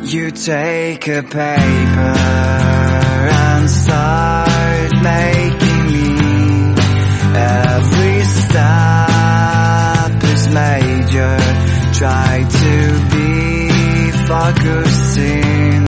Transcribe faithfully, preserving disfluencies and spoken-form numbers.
You take a paper and start making me every step